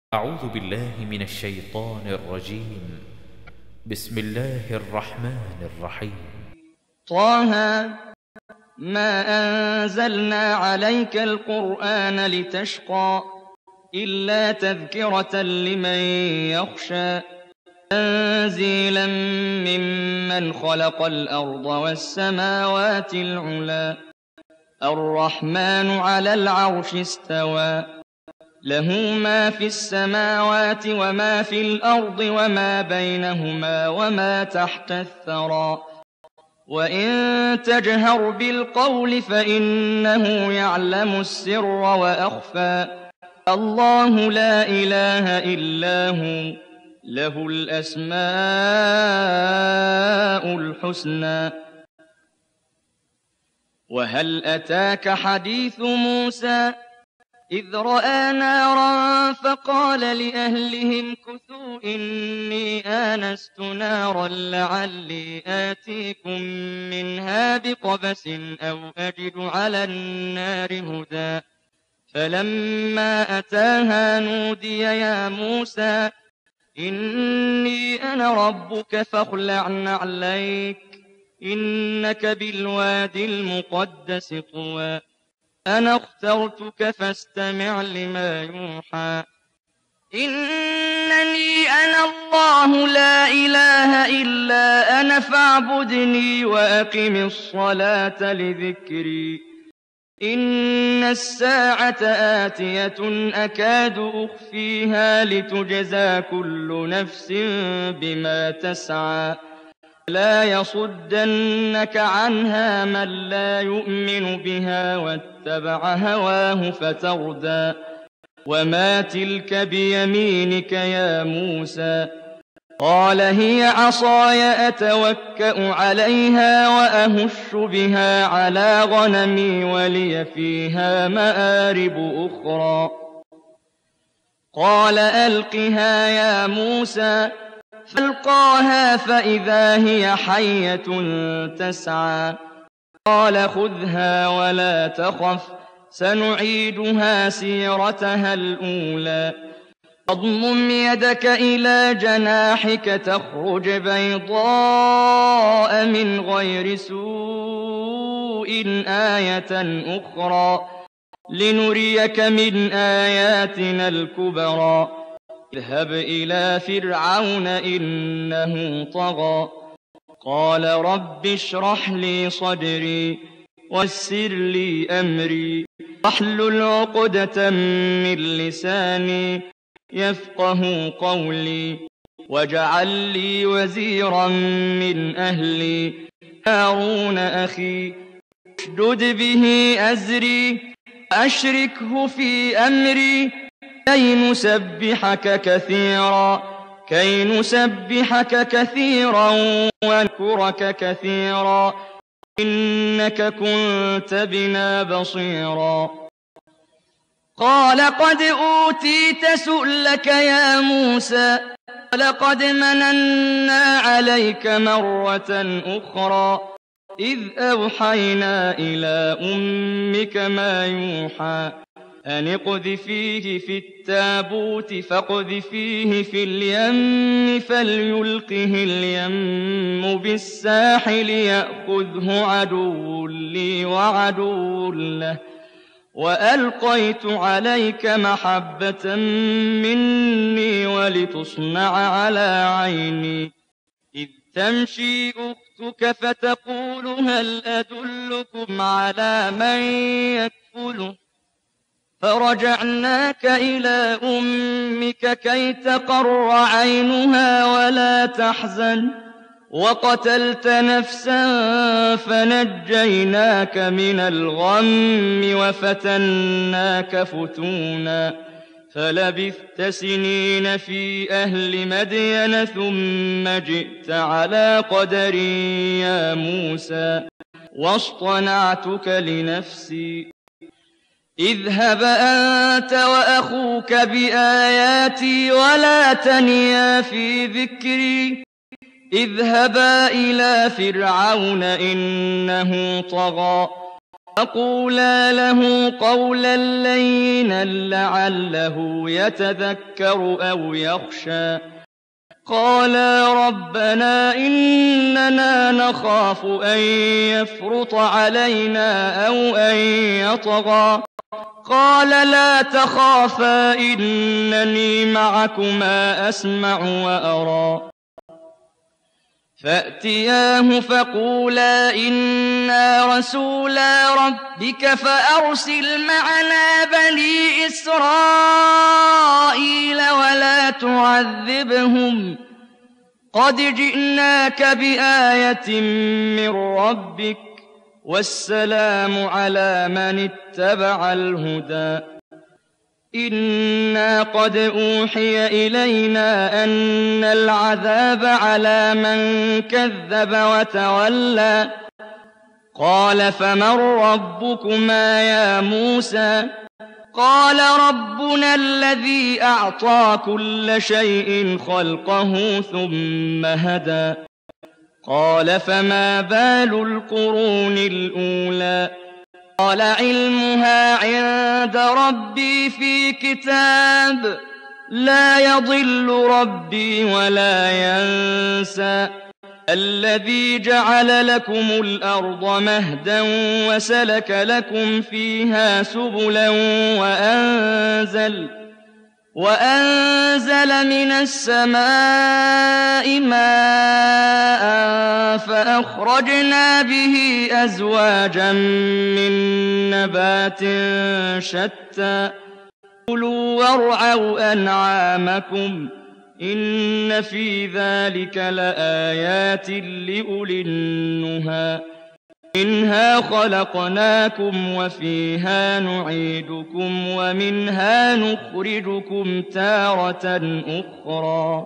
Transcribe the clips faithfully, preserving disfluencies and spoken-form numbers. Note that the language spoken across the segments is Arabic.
أعوذ بالله من الشيطان الرجيم. بسم الله الرحمن الرحيم. طه ما أنزلنا عليك القرآن لتشقى إلا تذكرة لمن يخشى تنزيلا ممن خلق الأرض والسماوات العلى الرحمن على العرش استوى له ما في السماوات وما في الأرض وما بينهما وما تحت الثرى وإن تجهر بالقول فإنه يعلم السر وأخفى الله لا إله إلا هو له الأسماء الحسنى. وهل أتاك حديث موسى إذ رأى نارا فقال لأهلهم كثوا إني آنست نارا لعلي آتيكم منها بقبس أو أجد على النار هدى فلما أتاها نودي يا موسى إني أنا ربك فاخلع نعليك إنك بالوادي المقدس طوى أنا اخترتك فاستمع لما يوحى إنني أنا الله لا إله إلا أنا فاعبدني وأقم الصلاة لذكري إن الساعة آتية أكاد أخفيها لتجزى كل نفس بما تسعى لا يصدنك عنها من لا يؤمن بها واتبع هواه فتردى وما تلك بيمينك يا موسى قال هي عصاي أتوكأ عليها وأهش بها على غنمي ولي فيها مآرب أخرى قال ألقها يا موسى فألقاها فإذا هي حية تسعى قال خذها ولا تخف سنعيدها سيرتها الأولى واضمم يدك إلى جناحك تخرج بيضاء من غير سوء آية أخرى لنريك من آياتنا الكبرى اذهب إلى فرعون إنه طغى قال رب اشرح لي صدري ويسر لي أمري واحلل عقدة من لساني يفقه قولي واجعل لي وزيرا من أهلي هارون أخي اشدد به أزري أشركه في أمري كي نسبحك كثيرا كي نسبحك كثيرا ونذكرك كثيرا إنك كنت بنا بصيرا قال قد أوتيت سؤلك يا موسى ولقد مننا عليك مرة أخرى إذ أوحينا إلى أمك ما يوحى أن اقذفيه في التابوت فاقذفيه في اليم فليلقه اليم بالساحل يأخذه عدو لي وعدو له وألقيت عليك محبة مني ولتصنع على عيني إذ تمشي أختك فتقول هل أدلكم على من يكفله فرجعناك إلى أمك كي تقر عينها ولا تحزن وقتلت نفسا فنجيناك من الغم وفتناك فتونا فلبثت سنين في أهل مدين ثم جئت على قدر يا موسى واصطنعتك لنفسي اذهب أنت وأخوك بآياتي ولا تنيا في ذكري اذهبا إلى فرعون إنه طغى فقولا له قولا لينا لعله يتذكر أو يخشى قالا ربنا إننا نخاف أن يفرط علينا أو أن يطغى قال لا تخافا إنني معكما أسمع وأرى فأتياه فقولا إنا رسولا ربك فأرسل معنا بني إسرائيل ولا تعذبهم قد جئناك بآية من ربك والسلام على من اتبع الهدى إنا قد أوحي إلينا أن العذاب على من كذب وتولى قال فمن ربكما يا موسى قال ربنا الذي أعطى كل شيء خلقه ثم هدى قال فما بال القرون الأولى قال علمها عند ربي في كتاب لا يضل ربي ولا ينسى الذي جعل لكم الأرض مهدا وسلك لكم فيها سبلا وأنزل وأنزل من السماء ماء فأخرجنا به أزواجا من نبات شتى كلوا وارعوا أنعامكم إن في ذلك لآيات لأولي النهى منها خلقناكم وفيها نعيدكم ومنها نخرجكم تارة أخرى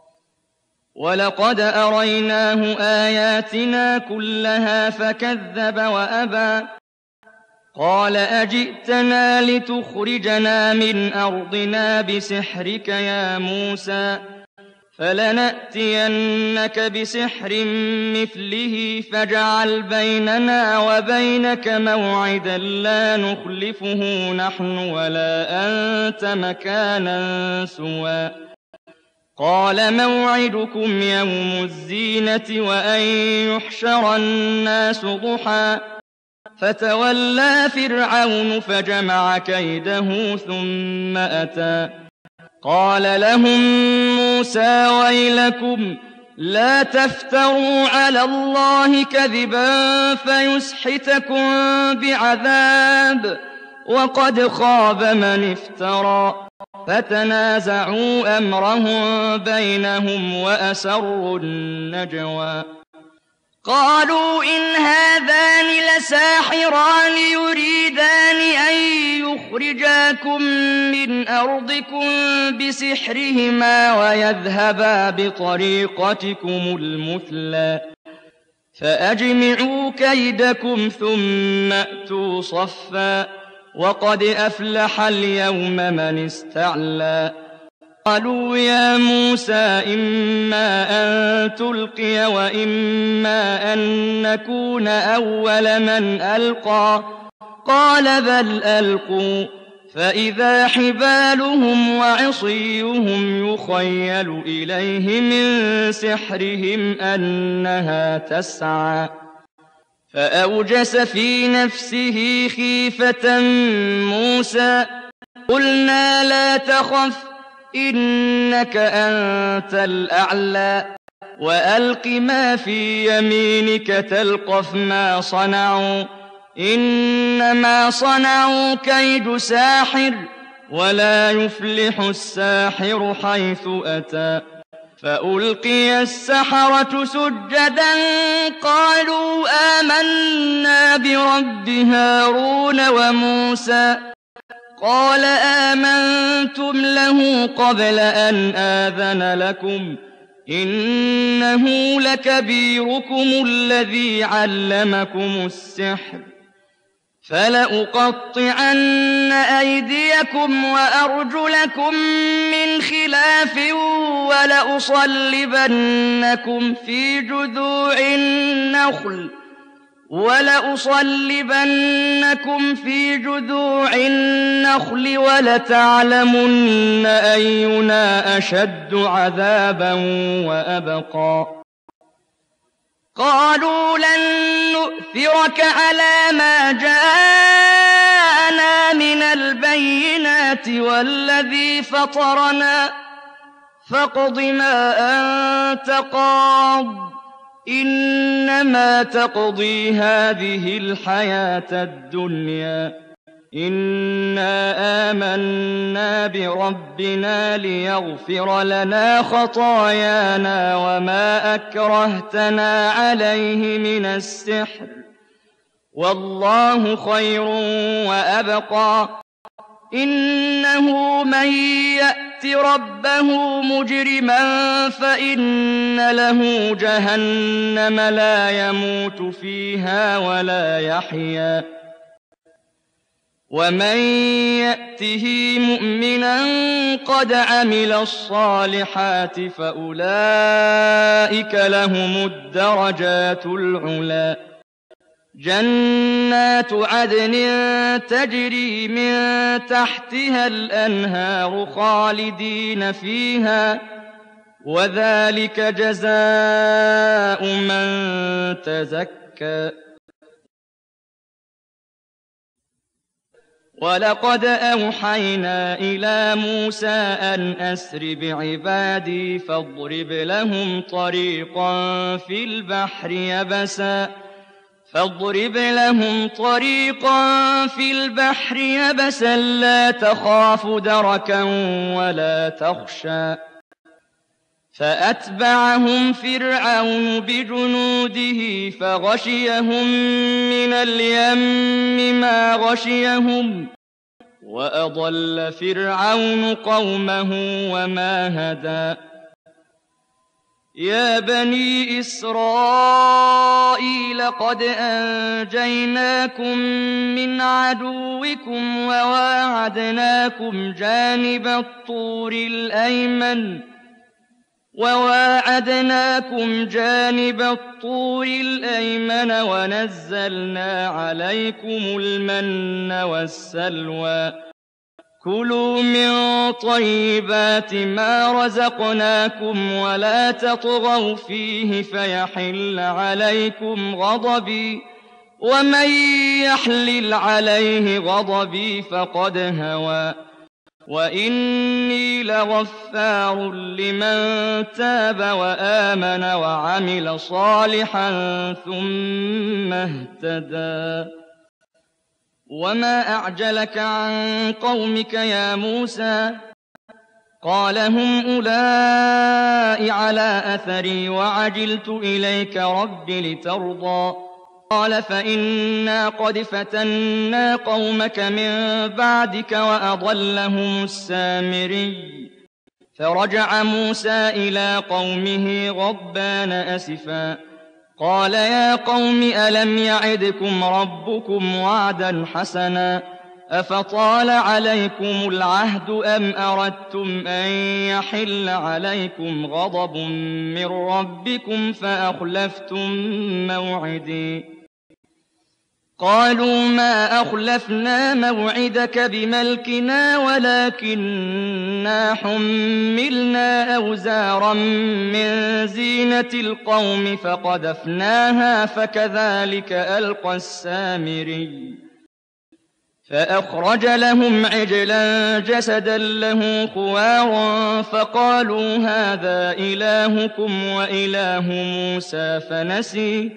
ولقد أريناه آياتنا كلها فكذب وأبى قال أجئتنا لتخرجنا من أرضنا بسحرك يا موسى فلنأتينك بسحر مثله فاجعل بيننا وبينك موعدا لا نخلفه نحن ولا أنت مكانا سوى قال موعدكم يوم الزينة وأن يحشر الناس ضحى فتولى فرعون فجمع كيده ثم أتى قال لهم موسى ويلكم لا تفتروا على الله كذبا فيسحتكم بعذاب وقد خاب من افترى فتنازعوا أمرهم بينهم وأسروا النجوى قالوا إن هذان لساحران يريدان أن يخرجاكم من أرضكم بسحرهما ويذهبا بطريقتكم المثلى فأجمعوا كيدكم ثم أتوا صفا وقد أفلح اليوم من استعلى قالوا يا موسى إما أن تلقي وإما أن نكون أول من ألقى قال بل ألقوا فإذا حبالهم وعصيهم يخيل إليه من سحرهم أنها تسعى فأوجس في نفسه خيفة موسى قلنا لا تخف إنك أنت الأعلى وألق ما في يمينك تلقف ما صنعوا إنما صنعوا كيد ساحر ولا يفلح الساحر حيث أتى فألقي السحرة سجدا قالوا آمنا برب هارون وموسى قال آمنتم له قبل أن آذن لكم إنه لكبيركم الذي علمكم السحر فلأقطعن أيديكم وأرجلكم من خلاف ولأصلبنكم في جذوع النخل وَلَأُصَلِّبَنَّكُمْ فِي جُذُوعِ النَّخْلِ وَلَتَعْلَمُنَّ أَيُّنَا أَشَدُّ عَذَابًا وَأَبْقَىٰ قَالُوا لَن نُّؤْثِرَكَ عَلَىٰ مَا جَاءَنَا مِنَ الْبَيِّنَاتِ وَالَّذِي فَطَرَنَا فَاقْضِ مَا أَنتَ قَاضٍ إِنَّمَا تَقْضِي هَٰذِهِ الْحَيَاةَ الدُّنْيَا إِنَّا آمَنَّا بِرَبِّنَا لِيَغْفِرَ لَنَا خَطَايَانَا وَمَا أَكْرَهْتَنَا عَلَيْهِ مِنَ السِّحْرِ وَاللَّهُ خَيْرٌ وَأَبْقَىٰ إِنَّهُ مَن يَأْتِ رَبَّهُ مُجْرِمًا فَإِنَّ لَهُ جَهَنَّمَ لَا يَمُوتُ فِيهَا وَلَا يَحْيَىٰ وَمَن يَأْتِهِ مُؤْمِنًا قَدْ عَمِلَ الصَّالِحَاتِ فَأُولَٰئِكَ لَهُمُ الدَّرَجَاتُ الْعُلَىٰ جَنَّاتُ عَدْنٍ تَجْرِي مِن تَحْتِهَا الْأَنْهَارُ خَالِدِينَ فِيهَا وَذَٰلِكَ جَزَاءُ مَن تَزَكَّىٰ وَلَقَدْ أَوْحَيْنَا إِلَىٰ مُوسَىٰ أَنْ أَسْرِ بِعِبَادِي فاضرب لهم طريقا في البحر يبسا فاضرب لهم طريقا في البحر يبسا لا تخاف دركا ولا تخشى فأتبعهم فرعون بجنوده فغشيهم من اليم ما غشيهم وأضل فرعون قومه وما هدى يا بني إسرائيل قد أنجيناكم من عدوكم وواعدناكم جانب الطور الأيمن وواعدناكم جانب الطور الأيمن ونزلنا عليكم المن والسلوى كلوا من طيبات ما رزقناكم ولا تطغوا فيه فيحل عليكم غضبي ومن يحلل عليه غضبي فقد هوى وإني لغفار لمن تاب وآمن وعمل صالحا ثم اهتدى وما أعجلك عن قومك يا موسى قال هم أولئك على أثري وعجلت إليك رب لترضى قال فإنا قد فتنا قومك من بعدك وأضلهم السامري فرجع موسى إلى قومه غضبان أسفا قال يا قوم ألم يعدكم ربكم وعدا حسنا أفطال عليكم العهد أم أردتم أن يحل عليكم غضب من ربكم فأخلفتم موعدي قالوا ما أخلفنا موعدك بملكنا ولكننا حملنا أوزارا من زينة القوم فقذفناها فكذلك ألقى السامري فأخرج لهم عجلا جسدا له خوار فقالوا هذا إلهكم وإله موسى فنسي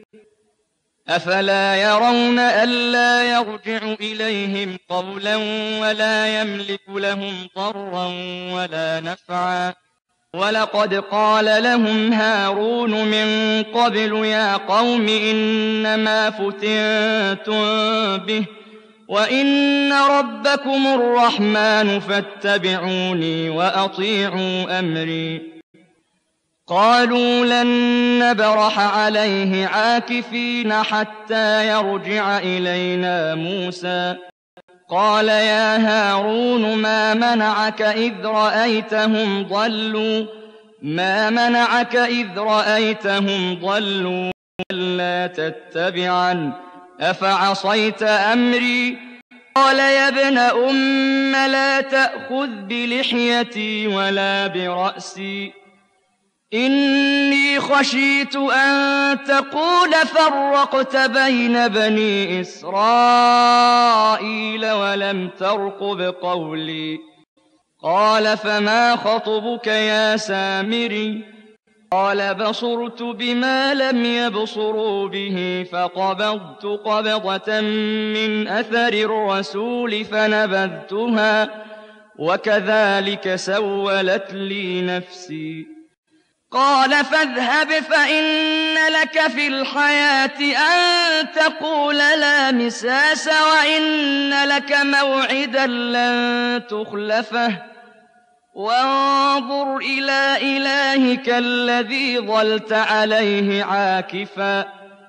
أفلا يرون ألا يرجع إليهم قولا ولا يملك لهم ضرا ولا نفعا ولقد قال لهم هارون من قبل يا قوم إنما فتنتم به وإن ربكم الرحمن فاتبعوني وأطيعوا أمري قالوا لن نبرح عليه عاكفين حتى يرجع إلينا موسى قال يا هارون ما منعك إذ رأيتهم ضلوا ما منعك إذ رأيتهم ضلوا ألا تتبعن أفعصيت أمري قال يا ابن أم لا تأخذ بلحيتي ولا برأسي إني خشيت أن تقول فرقت بين بني إسرائيل ولم ترقب قولي قال فما خطبك يا سامري قال بصرت بما لم يبصروا به فقبضت قبضة من أثر الرسول فنبذتها وكذلك سولت لي نفسي قال فاذهب فإن لك في الحياة أن تقول لا مساس وإن لك موعدا لن تخلفه وانظر إلى إلهك الذي ظلت عليه عاكفا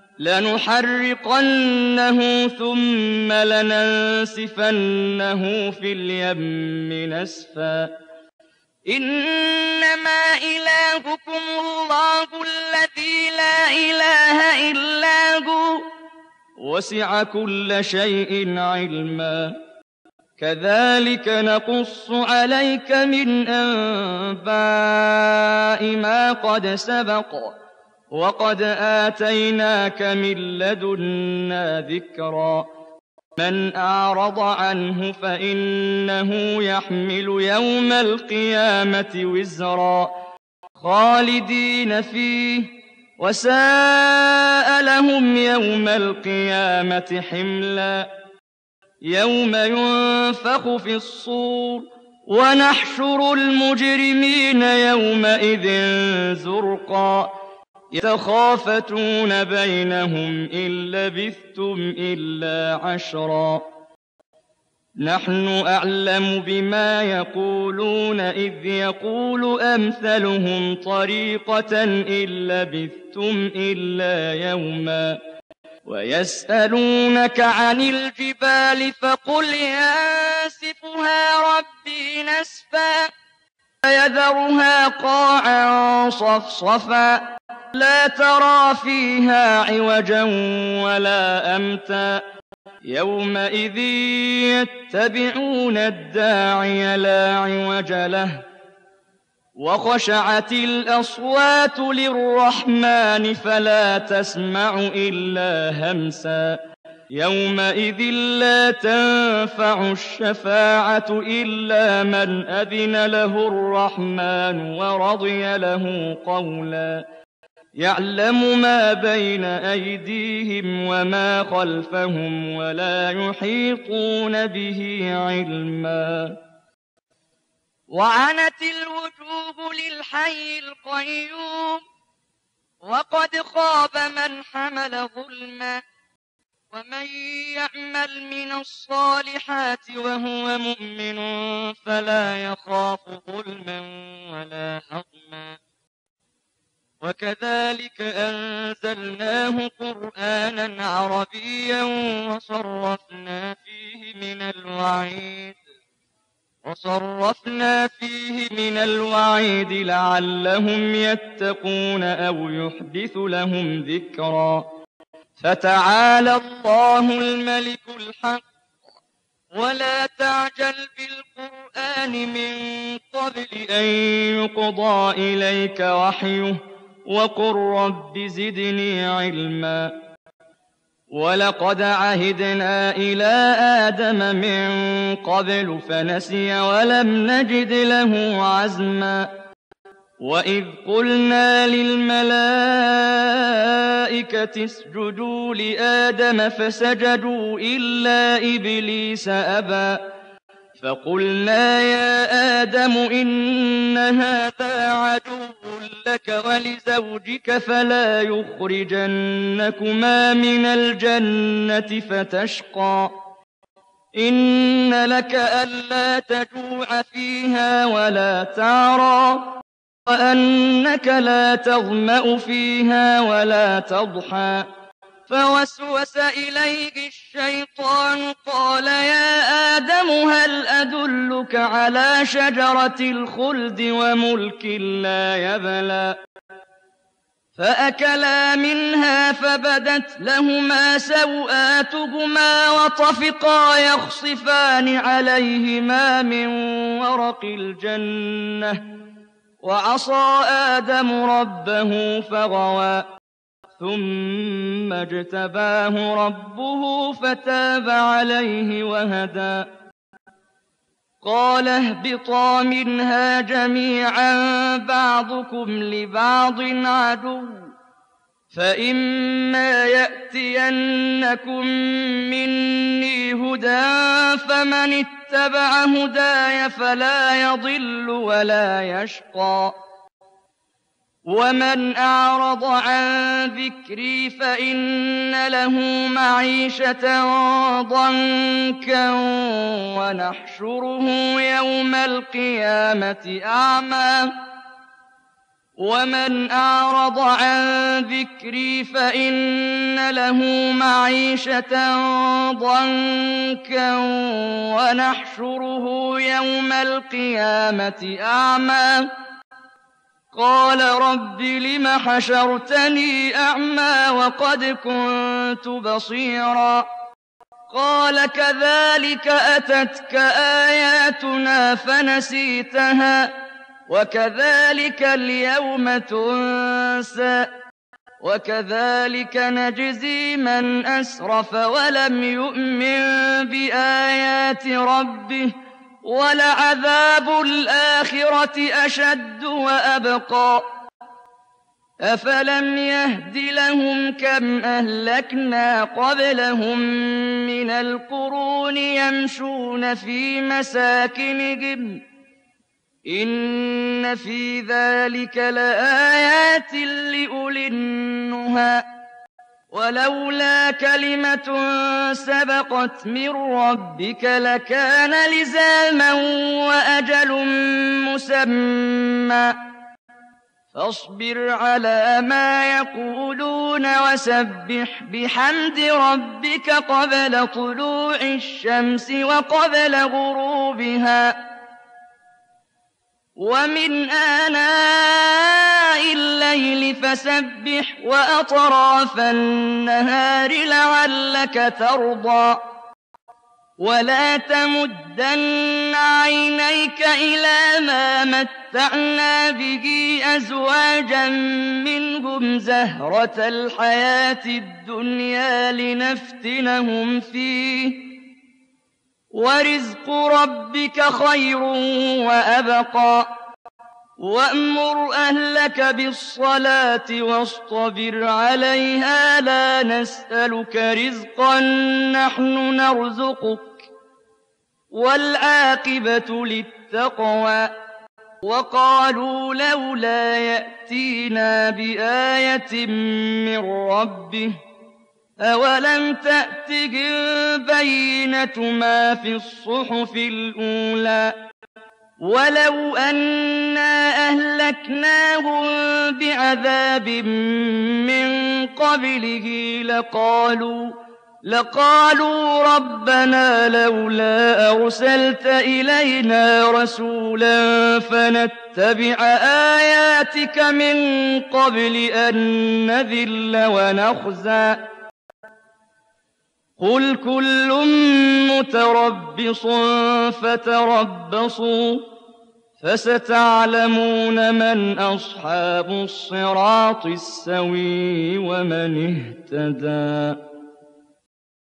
لنحرقنه ثم لننسفنه في اليم نسفا إنما إلهكم الله الذي لا إله إلا هو وسع كل شيء علما كذلك نقص عليك من أنباء ما قد سبق وقد آتيناك من لدنا ذكرا من أعرض عنه فإنه يحمل يوم القيامة وزرا خالدين فيه وساء لهم يوم القيامة حملا يوم ينفخ في الصور ونحشر المجرمين يومئذ زرقا يتخافتون بينهم إن لبثتم إلا عشرا نحن أعلم بما يقولون إذ يقول أمثلهم طريقة إن لبثتم إلا يوما ويسألونك عن الجبال فقل ينسفها ربي نسفا فيذرها قاعا صفصفا لا ترى فيها عوجا ولا أمتا يومئذ يتبعون الداعي لا عوج له وخشعت الأصوات للرحمن فلا تسمع إلا همسا يومئذ لا تنفع الشفاعة إلا من أذن له الرحمن ورضي له قولا يعلم ما بين أيديهم وما خلفهم ولا يحيطون به علما وعنت الوجوه للحي القيوم وقد خاب من حمل ظلما ومن يعمل من الصالحات وهو مؤمن فلا يخاف ظلما ولا هضما وكذلك أنزلناه قرآنا عربيا وصرفنا فيه من الوعيد وصرفنا فيه من الوعيد لعلهم يتقون أو يحدث لهم ذكرا فتعالى الله الملك الحق ولا تعجل بالقرآن من قبل أن يقضى إليك وحيه وقل رب زدني علما ولقد عهدنا إلى آدم من قبل فنسي ولم نجد له عزما وإذ قلنا للملائكة اسجدوا لآدم فسجدوا إلا إبليس أبى فقلنا يا آدم إن هذا عدو لك ولزوجك فلا يخرجنكما من الجنة فتشقى إن لك ألا تجوع فيها ولا تعرى وأنك لا تظمأ فيها ولا تضحى فوسوس إليه الشيطان قال يا آدم هل أدلك على شجرة الخلد وملك لا يبلى فأكلا منها فبدت لهما سوآتهما وطفقا يخصفان عليهما من ورق الجنة وعصى آدم ربه فغوى ثم اجتباه ربه فتاب عليه وهدى قال اهبطا منها جميعا بعضكم لبعض عدو فإما يأتينكم مني هدى فمن اتبع هداي فلا يضل ولا يشقى ومن أعرض عن ذكري فإن له معيشة ضنكا ونحشره يوم القيامة أعمى ومن أعرض عن ذكري فإن له معيشة ضنكا ونحشره يوم القيامة أعمى قال رب لم حشرتني أعمى وقد كنت بصيرا قال كذلك أتتك آياتنا فنسيتها وكذلك اليوم تنسى وكذلك نجزي من أسرف ولم يؤمن بآيات ربه ولعذاب الآخرة أشد وأبقى أفلم يهد لهم كم أهلكنا قبلهم من القرون يمشون في مساكنهم إن في ذلك لآيات لأولي النهى ولولا كلمة سبقت من ربك لكان لزاما وأجل مسمى فاصبر على ما يقولون وسبح بحمد ربك قبل طلوع الشمس وقبل غروبها ومن آناء الليل فسبح وأطراف النهار لعلك ترضى ولا تمدن عينيك إلى ما متعنا به أزواجا منهم زهرة الحياة الدنيا لنفتنهم فيه ورزق ربك خير وأبقى وأمر أهلك بالصلاة واصطبر عليها لا نسألك رزقا نحن نرزقك والعاقبة للتقوى وقالوا لولا يأتينا بآية من ربه أولم تأتهم بينة ما في الصحف الأولى ولو أنا أهلكناهم بعذاب من قبله لقالوا لقالوا ربنا لولا أرسلت إلينا رسولا فنتبع آياتك من قبل أن نذل ونخزى قل كل متربص فتربصوا فستعلمون من أصحاب الصراط السوي ومن اهتدى